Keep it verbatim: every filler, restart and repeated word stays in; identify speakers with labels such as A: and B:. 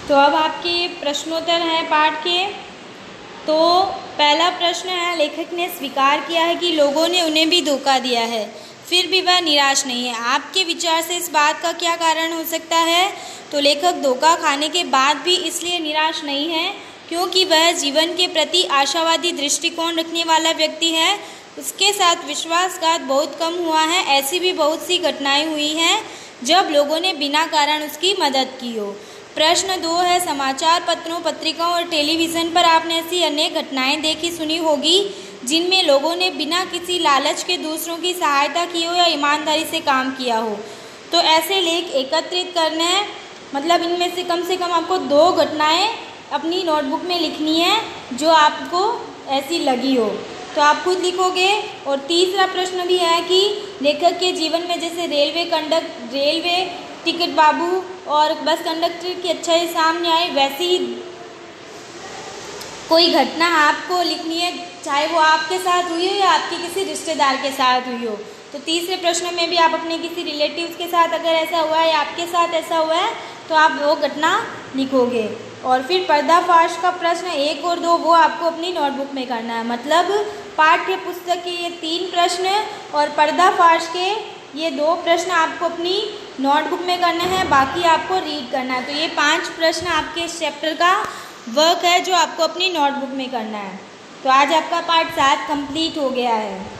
A: तो अब आपके प्रश्नोत्तर हैं पाठ के। तो पहला प्रश्न है, लेखक ने स्वीकार किया है कि लोगों ने उन्हें भी धोखा दिया है, फिर भी वह निराश नहीं है। आपके विचार से इस बात का क्या कारण हो सकता है? तो लेखक धोखा खाने के बाद भी इसलिए निराश नहीं है क्योंकि वह जीवन के प्रति आशावादी दृष्टिकोण रखने वाला व्यक्ति है। उसके साथ विश्वासघात बहुत कम हुआ है। ऐसी भी बहुत सी घटनाएं हुई हैं जब लोगों ने बिना कारण उसकी मदद की हो। प्रश्न दो है, समाचार पत्रों, पत्रिकाओं और टेलीविज़न पर आपने ऐसी अनेक घटनाएं देखी सुनी होगी जिनमें लोगों ने बिना किसी लालच के दूसरों की सहायता की हो या ईमानदारी से काम किया हो। तो ऐसे लेख एकत्रित करने हैं, मतलब इनमें से कम से कम आपको दो घटनाएं अपनी नोटबुक में लिखनी है जो आपको ऐसी लगी हो, तो आप खुद लिखोगे। और तीसरा प्रश्न भी है कि लेखक के जीवन में जैसे रेलवे कंडक्ट रेलवे टिकट बाबू और बस कंडक्टर की अच्छाई सामने आई, वैसी ही कोई घटना आपको लिखनी है, चाहे वो आपके साथ हुई हो या आपके किसी रिश्तेदार के साथ हुई हो। तो तीसरे प्रश्न में भी आप अपने किसी रिलेटिव्स के साथ अगर ऐसा हुआ है या आपके साथ ऐसा हुआ है तो आप वो घटना लिखोगे। और फिर पर्दाफाश का प्रश्न एक और दो वो आपको अपनी नोटबुक में करना है। मतलब पाठ्य पुस्तक के ये तीन प्रश्न और पर्दाफाश के ये दो प्रश्न आपको अपनी नोटबुक में करना है, बाकी आपको रीड करना है। तो ये पांच प्रश्न आपके इस चैप्टर का वर्क है जो आपको अपनी नोटबुक में करना है। तो आज आपका पार्ट सात कंप्लीट हो गया है।